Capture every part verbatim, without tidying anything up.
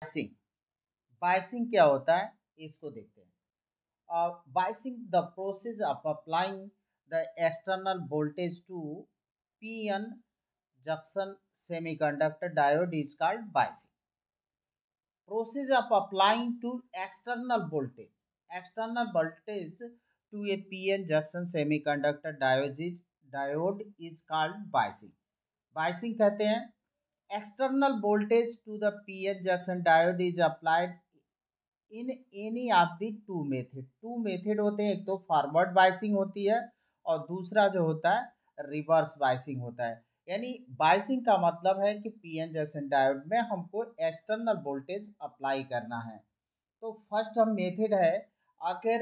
Biasing. Biasing क्या होता है इसको देखते हैं। uh, Biasing the process of applying the external voltage to P N junction semiconductor diode is called biasing. Process of applying to external voltage external voltage to a P N junction semiconductor diode is, diode is called biasing. Biasing कहते हैं external voltage to the P N junction diode is applied in any of the two method. Two method होते हैं, एक तो forward biasing होती है और दूसरा जो होता है रिवर्स बाइसिंग होता है। यानी बाइसिंग का मतलब है कि पीएन जंक्शन डायोड में हमको एक्सटर्नल वोल्टेज अप्लाई करना है। तो फर्स्ट हम मेथड है, अगर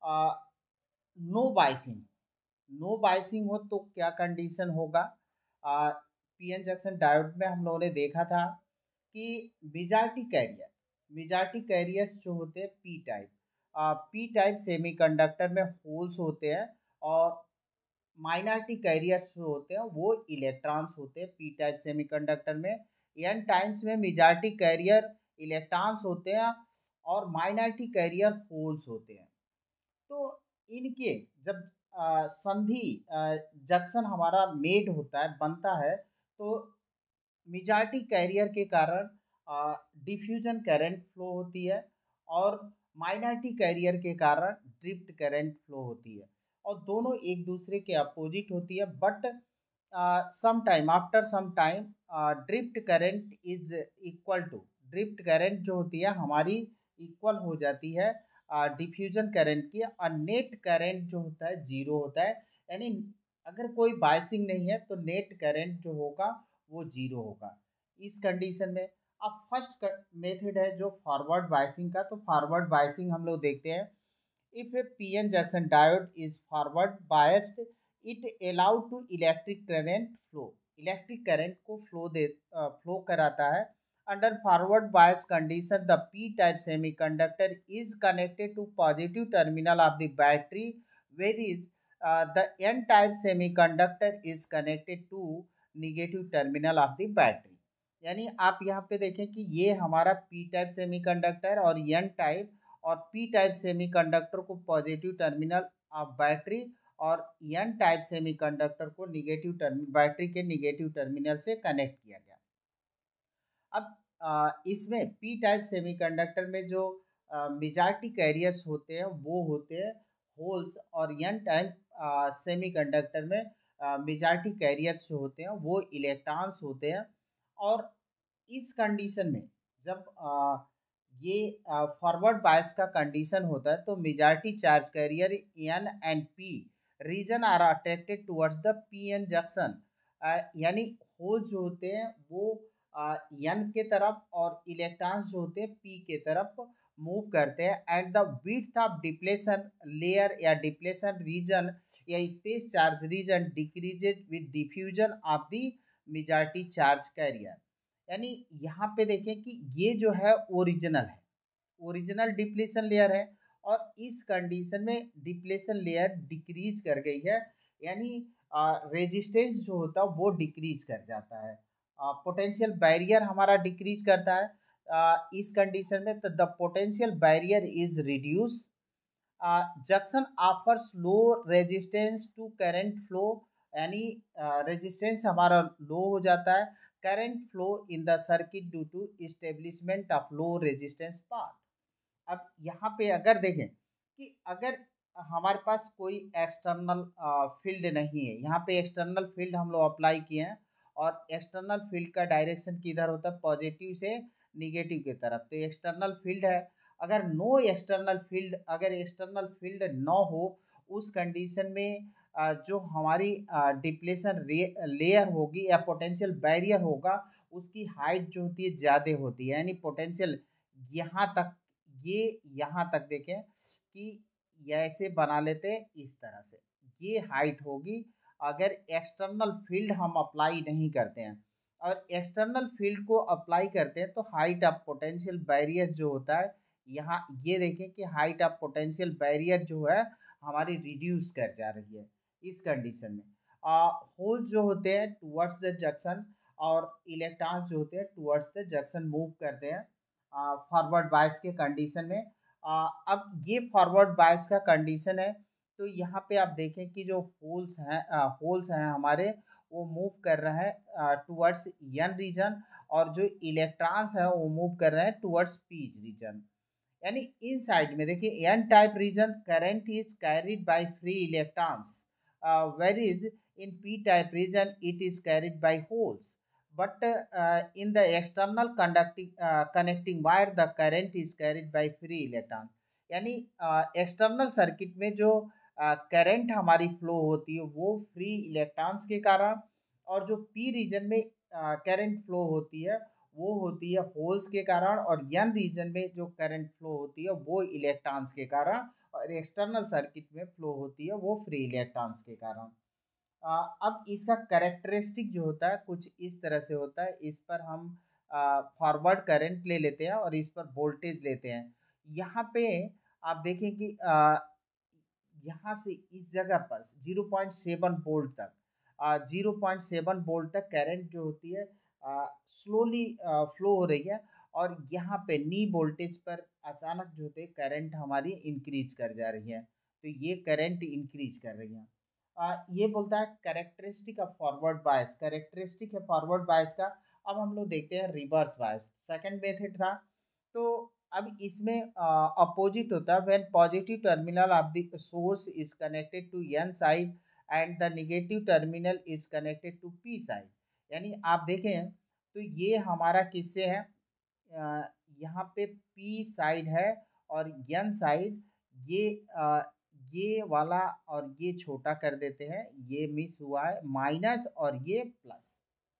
नो बाइसिंग नो बाइसिंग हो तो क्या कंडीशन होगा। पीएन जंक्शन डायोड में हम लोगों ने देखा था कि मेजॉरिटी कैरियर मेजॉरिटी कैरियर्स जो होते हैं P type P type semiconductor में होल्स होते हैं और माइनॉरिटी कैरियर्स जो होते हैं वो इलेक्ट्रॉन्स होते हैं पी टाइप सेमीकंडक्टर में। एन टाइम्स में मेजॉरिटी कैरियर इलेक्ट्रॉन्स होते हैं और माइनॉरिटी कैरियर होल्स होते हैं। तो इनके जब आ, संधि जंक्शन हमारा मेड होता है बनता है तो मेजॉरिटी कैरियर के कारण डिफ्यूजन करंट फ्लो होती है और माइनॉरिटी कैरियर के कारण ड्रिफ्ट करंट फ्लो होती है और दोनों एक दूसरे के अपोजिट होती है। But some time after some time drift current is equal to drift current जो होती है हमारी इक्वल हो जाती है डिफ्यूजन करंट की और नेट करंट जो होता है जीरो होता है। यानी अगर कोई बाइसिंग नहीं है तो नेट करंट जो होगा वो जीरो होगा। इस कंडीशन में अब फर्स्ट मेथड है जो फॉरवर्ड बाइसिंग का। तो फॉरवर्ड बाइसिंग हम लोग देखते हैं, if a PN junction diode is forward biased it allow to electric current flow electric current को फ्लो दे फ्लो कराता है। Under forward bias condition the P type semiconductor is connected to positive terminal of the battery where is the N type semiconductor is connected to negative terminal of the battery. यानी आप यहाँ पे देखें कि ये हमारा पी टाइप सेमीकंडक्टर और N type और पी टाइप सेमीकंडक्टर को पॉजिटिव टर्मिनल ऑफ बैटरी और एन टाइप सेमीकंडक्टर को निगेटिव टर्मिनल बैटरी के निगेटिव टर्मिनल से कनेक्ट किया गया। अब आ, इसमें पी टाइप सेमीकंडक्टर में जो मेजॉरिटी कैरियर्स होते हैं वो होते हैं होल्स और एन टाइप सेमीकंडक्टर में मेजॉरिटी कैरियर्स जो होते हैं वो इलेक्ट्रॉन्स होते हैं। और इस कंडीशन में जब आ, ये फॉरवर्ड बायस का कंडीशन होता है तो majority charge carrier N and P region are attracted towards the P N junction. यानी होल जो होते हैं वो एन के तरफ और इलेक्ट्रॉन्स जो होते हैं पी के तरफ मूव करते हैं at the width of depletion layer या डिप्लेशन रीजन या space charge region decreases with diffusion of the majority charge carrier. यानी यहाँ पे देखें कि ये जो है ओरिजिनल है ओरिजिनल डिप्लेशन लेयर है और इस कंडीशन में डिप्लेशन लेयर डिक्रीज कर गई है। यानी रेजिस्टेंस जो होता है वो डिक्रीज कर जाता है, पोटेंशियल बैरियर हमारा डिक्रीज करता है। आ, इस कंडीशन में the potential barrier is reduce junction offers low resistance to current flow. यानी रेजिस्टेंस हमारा लो हो जाता है current flow in the circuit due to establishment of low resistance path. अब यहाँ पे अगर देखें कि अगर हमारे पास कोई एक्सटर्नल फील्ड नहीं है, यहाँ पे एक्सटर्नल फील्ड हम लोग अप्लाई किए हैं और एक्सटर्नल फील्ड का डायरेक्शन किधर होता है पॉजिटिव से निगेटिव की तरफ। तो एक्सटर्नल फील्ड है, अगर नो एक्सटर्नल फील्ड अगर एक्सटर्नल फील्ड न हो उस कंडीशन में जो हमारी डिप्लेशन लेयर होगी या पोटेंशियल बैरियर होगा उसकी हाइट जो होती है ज़्यादा होती है। यानी पोटेंशियल यहाँ तक ये यहाँ तक देखें कि ऐसे बना लेते हैं इस तरह से ये हाइट होगी अगर एक्सटर्नल फील्ड हम अप्लाई नहीं करते हैं। और एक्सटर्नल फील्ड को अप्लाई करते हैं तो हाइट ऑफ पोटेंशियल बैरियर जो होता है यहाँ ये देखें कि हाइट ऑफ पोटेंशियल बैरियर जो है हमारी रिड्यूस कर जा रही है। इस कंडीशन में होल जो होते हैं टुवर्ड्स द जंक्शन और इलेक्ट्रॉन्स जो होते हैं टुवर्ड्स द जंक्शन मूव करते हैं फॉरवर्ड बायस के कंडीशन में। आ, अब ये फॉरवर्ड बायस का कंडीशन है, तो यहाँ पे आप देखें कि जो होल्स हैं होल्स हैं हमारे, वो मूव कर रहे हैं टुवर्ड्स एन रीजन, और जो इलेक्ट्रॉन्स हैं वो मूव कर रहे हैं टुवर्ड्स पी रीजन। यानी इन साइड में देखिए N type region current is carried by free electrons, where is in P type region it is carried by holes, but uh, in the external conducting uh, connecting wire the current is carried by free electron। यानी external uh, circuit में जो current uh, हमारी flow होती है वो free electrons के कारण, और जो पी रीजन में करंट uh, फ्लो होती है वो होती है होल्स के कारण, और एन रीजन में जो करंट फ्लो होती है वो इलेक्ट्रॉन्स के कारण, और एक्सटर्नल सर्किट में फ्लो होती है वो फ्री इलेक्ट्रॉन्स के कारण। आ, अब इसका करेक्टरिस्टिक जो होता है कुछ इस तरह से होता है। इस पर हम फॉरवर्ड करंट ले लेते हैं और इस पर वोल्टेज लेते हैं। यहाँ पे आप देखें कि आ, यहाँ से इस जगह पर ज़ीरो पॉइंट सेवन वोल्ट तक ज़ीरो पॉइंट सेवन वोल्ट तक करंट जो होती है स्लोली फ्लो हो रही है, और यहाँ पे नी वोल्टेज पर अचानक जो होते करंट हमारी इंक्रीज कर जा रही है, तो ये करंट इंक्रीज कर रही है। आ, ये बोलता है characteristic of forward bias, characteristic है फॉरवर्ड बायस का। अब हम लोग देखते हैं रिवर्स बायस, सेकंड मेथड था। तो अब इसमें अपोजिट होता है, when positive terminal of the source is connected to N side and the negative terminal is connected to P side. यानी आप देखें तो ये हमारा किससे है, अ, यहाँ पे पी साइड है और एन साइड, ये अ, ये वाला और ये छोटा कर देते हैं, ये मिस हुआ है माइनस और ये प्लस।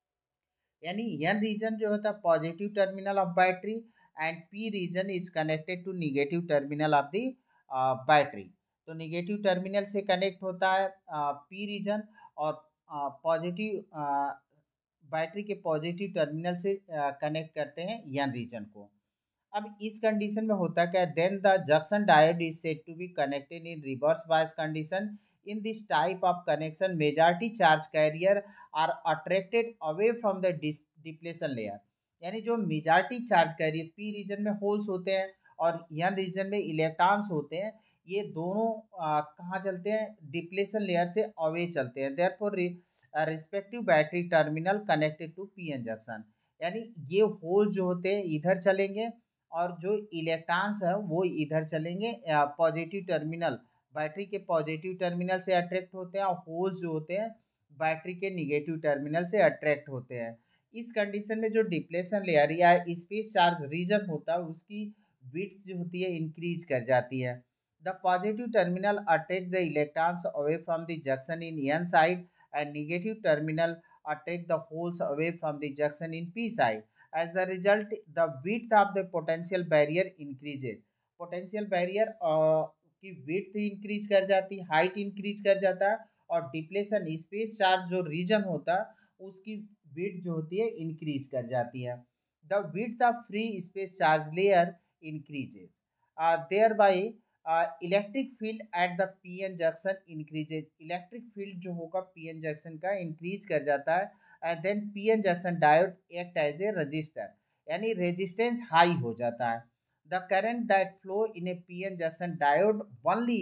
यानी एन रीजन जो होता है positive terminal of battery, and P region is connected to negative terminal of the battery. तो निगेटिव टर्मिनल से कनेक्ट होता है पी रीजन, और पॉजिटिव बैटरी के पॉजिटिव टर्मिनल से कनेक्ट करते हैं एन रीजन को। अब इस कंडीशन में होता क्या है, then the junction diode is said to be connected in reverse bias condition. In this type of connection majority charge carrier are attracted away from the depletion layer. यानी जो majority charge carrier P region में holes होते हैं और N region में electrons होते हैं, ये दोनों आ, कहाँ चलते हैं, डिप्लेशन लेयर से अवे चलते हैं। Therefore respective battery terminal connected to P N junction. यानी ये होल जो होते हैं इधर चलेंगे, और जो इलेक्ट्रॉन्स है वो इधर चलेंगे पॉजिटिव टर्मिनल, बैटरी के पॉजिटिव टर्मिनल से अट्रैक्ट होते हैं, और होल्स जो होते हैं बैटरी के निगेटिव टर्मिनल से अट्रैक्ट होते हैं। इस कंडीशन में जो डिप्लेशन लेयर या स्पेस चार्ज रीजन होता है उसकी विड्थ जो होती है इंक्रीज कर जाती है। The positive terminal attract the electrons away from the junction in N side, and negative terminal attract the holes away from the junction in P side. As the result, the width of the potential barrier increases। Potential barrier की width increase कर जाती है, height increase कर जाता है, और depletion space charge जो region होता है उसकी width जो होती है इंक्रीज कर जाती है। The width of free space charge layer increases, uh, thereby electric field at the P N junction increases. Electric field जो होगा पी एन जंक्शन का इंक्रीज कर जाता है, and then P N junction diode act as a resistor, यानी resistance high हो जाता है। The current that flow in a P N junction diode only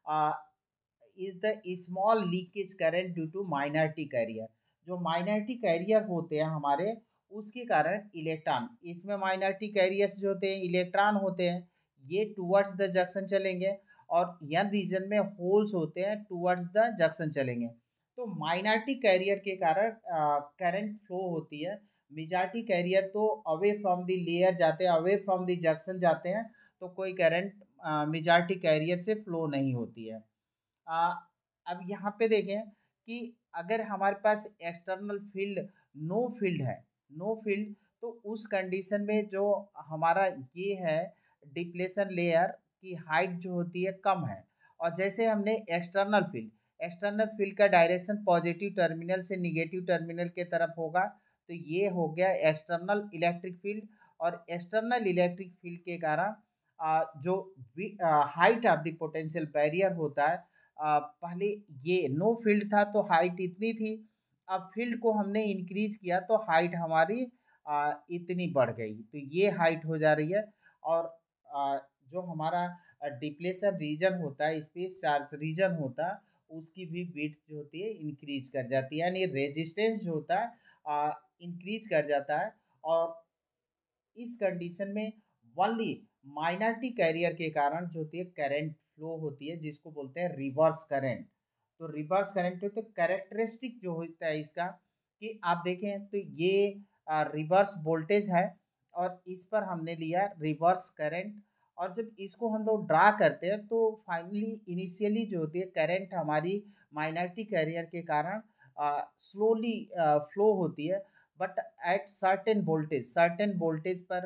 is the small leakage current due to minority career. जो minority carrier होते हैं हमारे, उसके कारण इलेक्ट्रॉन, इसमें माइनॉरिटी कैरियर्स जो होते हैं इलेक्ट्रॉन होते हैं, ये टूवर्ड्स द जंक्शन चलेंगे, और एन रीजन में होल्स होते हैं टूवर्ड्स द जंक्शन चलेंगे। तो माइनॉरिटी कैरियर के कारण करंट फ्लो होती है, मेजॉरिटी कैरियर तो अवे फ्रॉम द लेयर जाते हैं, अवे फ्रॉम द जंक्शन जाते हैं, तो कोई करंट मेजॉरिटी कैरियर से फ्लो नहीं होती है। आ, अब यहाँ पे देखें कि अगर हमारे पास एक्सटर्नल फील्ड नो फील्ड है, नो फील्ड, तो उस कंडीशन में जो हमारा ये है डिप्लेशन लेयर की हाइट जो होती है कम है, और जैसे हमने एक्सटर्नल फील्ड, एक्सटर्नल फील्ड का डायरेक्शन पॉजिटिव टर्मिनल से निगेटिव टर्मिनल के तरफ होगा, तो ये हो गया एक्सटर्नल इलेक्ट्रिक फील्ड। और एक्सटर्नल इलेक्ट्रिक फील्ड के कारण आ, जो height of the potential barrier होता है, आ, पहले ये नो फील्ड था तो हाइट इतनी थी, अब फील्ड को हमने इंक्रीज किया तो हाइट हमारी आ, इतनी बढ़ गई, तो ये हाइट हो जा रही है। और आ, जो हमारा डिप्लेशन रीजन होता है, स्पेस चार्ज रीजन होता है, उसकी भी विड्थ जो होती है इंक्रीज कर जाती है, यानी रेजिस्टेंस जो होता है इंक्रीज कर जाता है। और इस कंडीशन में ओनली माइनॉरिटी कैरियर के कारण जो होती है करंट फ्लो होती है, जिसको बोलते हैं रिवर्स करंट। तो रिवर्स करंट तो कैरेक्टरिस्टिक जो होता है इसका, कि आप देखें तो ये रिवर्स वोल्टेज है और इस पर हमने लिया रिवर्स करंट। और जब इसको हम लोग ड्रा करते हैं तो फाइनली इनिशियली जो होती है करंट हमारी माइनॉरिटी कैरियर के कारण स्लोली फ्लो होती है, but at certain voltage certain voltage पर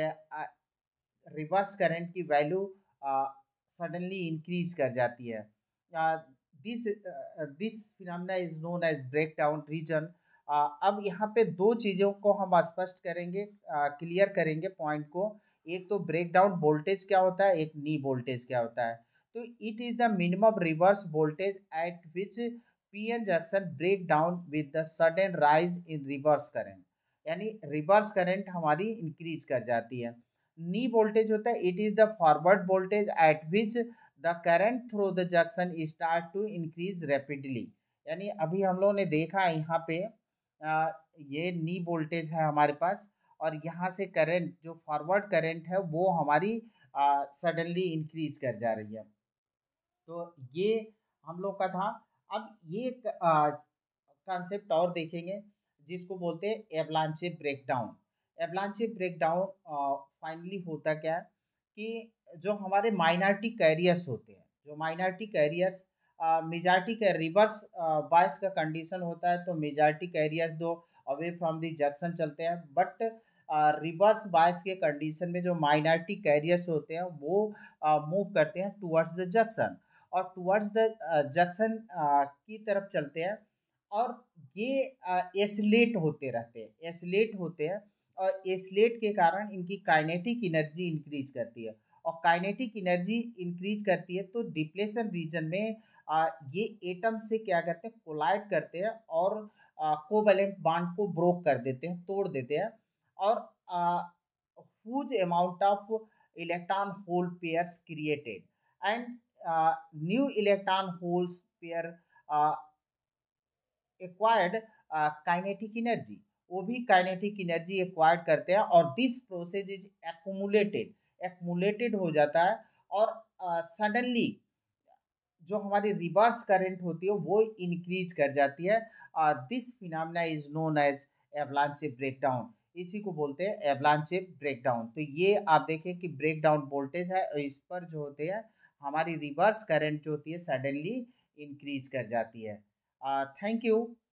रिवर्स करंट की वैल्यू सडनली इंक्रीज कर जाती है। This this phenomena is known as break down region. अब यहाँ पे दो चीज़ों को हम स्पष्ट करेंगे, क्लियर uh, करेंगे पॉइंट को। एक तो ब्रेक डाउन वोल्टेज क्या होता है, एक नी वोल्टेज क्या होता है। तो it is the minimum reverse voltage at which P N junction break down with the sudden rise in reverse current, यानी रिवर्स करंट हमारी इंक्रीज कर जाती है। नी वोल्टेज होता है it is the forward voltage at which the current through the junction start to increase rapidly. यानी अभी हम लोगों ने देखा है यहाँ पे आ, ये नी वोल्टेज है हमारे पास, और यहाँ से करंट जो फॉरवर्ड करंट है वो हमारी सडनली इंक्रीज कर जा रही है। तो ये हम लोग का था। अब ये कॉन्सेप्ट और देखेंगे जिसको बोलते हैं avalanche breakdown. Avalanche breakdown finally होता क्या है कि जो हमारे माइनॉरिटी कैरियर्स होते हैं, जो माइनॉरिटी कैरियर्स मेजॉरिटी का रिवर्स बायस का कंडीशन होता है, तो मेजॉरिटी कैरियर्स दो अवे फ्रॉम द जंक्शन चलते हैं, बट रिवर्स बायस के कंडीशन में जो माइनॉरिटी कैरियर्स होते हैं वो मूव uh, करते हैं टुवर्ड्स द जंक्शन, और टुवर्ड्स द जंक्शन की तरफ चलते हैं। और ये एसिलेट होते रहते हैं, एसिलेट होते हैं, और एसिलेट के कारण इनकी काइनेटिक एनर्जी इंक्रीज करती है। और काइनेटिक एनर्जी इंक्रीज करती है तो डिप्लेशन रीजन में आ, ये एटम से क्या करते हैं, कोलाइड करते हैं और कोवैलेंट बॉन्ड को ब्रोक कर देते हैं, तोड़ देते हैं। और huge amount of electron hole pairs created, and new electron holes pair acquired kinetic energy, वो भी काइनेटिक एनर्जी एक्वायर्ड करते हैं, और this process is accumulated accumulated हो जाता है। और सडनली uh, जो हमारी रिवर्स करंट होती है वो इंक्रीज कर जाती है। This phenomena is known as avalanche breakdown. इसी को बोलते हैं एवलांचे ब्रेकडाउन। तो ये आप देखें कि ब्रेकडाउन वोल्टेज है, इस पर जो होते हैं हमारी रिवर्स करंट जो होती है सडनली इंक्रीज कर जाती है। Thank you.